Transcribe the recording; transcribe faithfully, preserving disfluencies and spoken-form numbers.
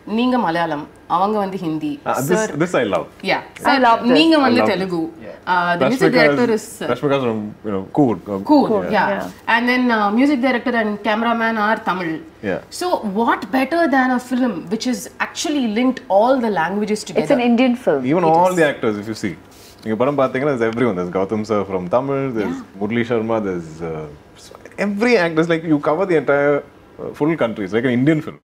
Neenga Malayalam, avanga vandu Hindi. Uh, this, this I love. Yeah, so I love this. Neenga vandu Telugu. Yeah. Uh, the music director is uh, Rashmika from, you know, cool. Uh, cool. cool. Yeah. yeah. And then uh, music director and cameraman are Tamil. Yeah. So what better than a film which is actually linked all the languages together? It's an Indian film. Even It all is. the actors, if you see. You param pathina, there's everyone. There's Gautam sir from Tamil. There's Yeah. Murli Sharma. There's uh, every actor. It's like you cover the entire uh, full country. It's like an Indian film.